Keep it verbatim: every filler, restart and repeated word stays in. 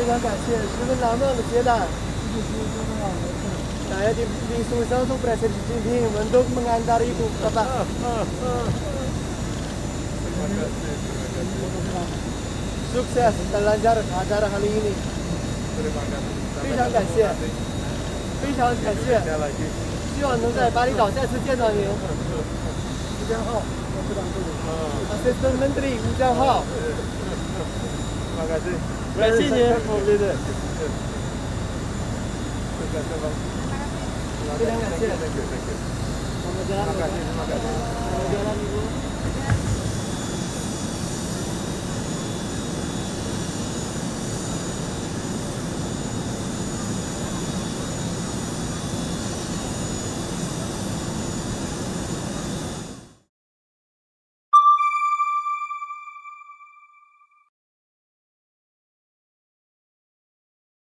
非常感谢，十分难忘的接待。Saya di, disusah untuk Presiden Xi Jinping untuk mengantar Ibu Bapak. Terima kasih, terima kasih. Sukses dan lancar acara kali ini. Terima kasih. 非常感谢，非常感谢。希望能在巴厘岛再次见到您。吴江浩，我部长助理。Assistant Menteri Wu Jianhao。 Terima kasih. 感谢您。非常感谢。我们 Terima kasih, terima kasih.